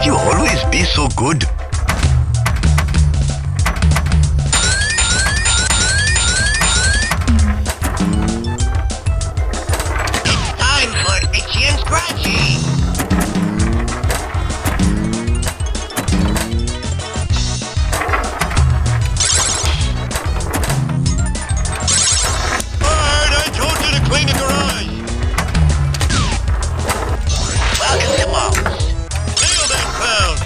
you always be so good? It's time for Itchy and Scratchy. Bart, I told you to clean the garage. Welcome to Mouse. Nail that pound.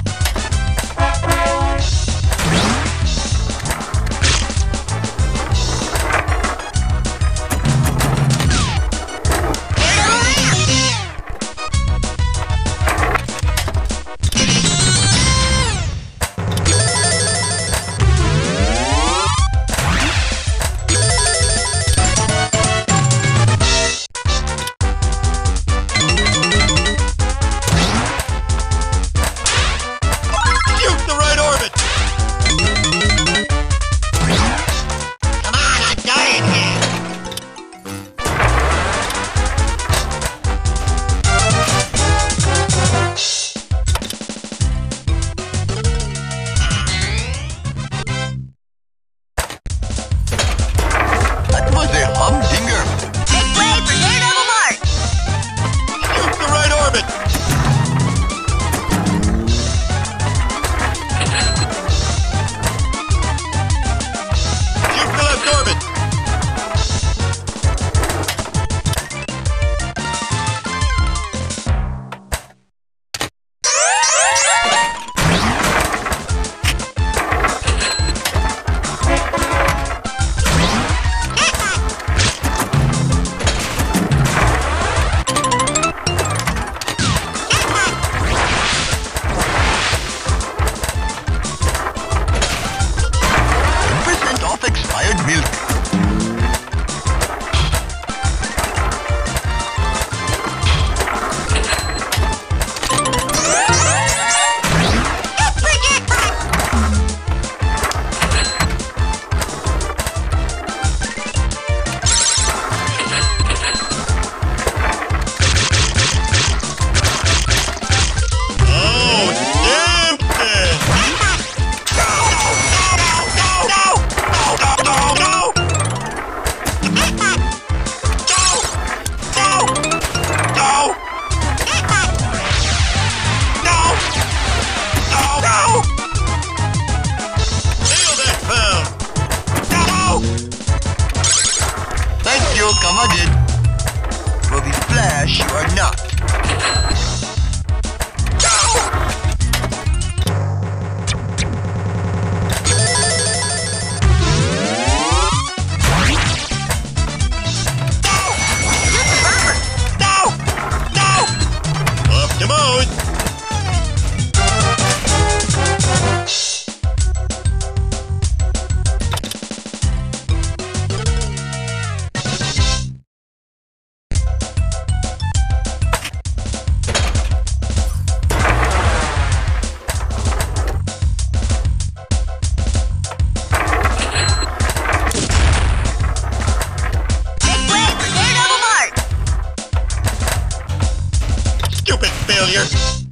Shoot the right orbit. Come on, I'm dying here. That was a humdinger. Make way for Daredevil Mark! Shoot the right orbit. Shoot the left orbit. Percent off expired milk. Oh, Simpsons! No! Nail that pound! Thank you, come again. Will be Flash or not? Off to Mouse! Make way for Daredevil Mark! Stupid failure!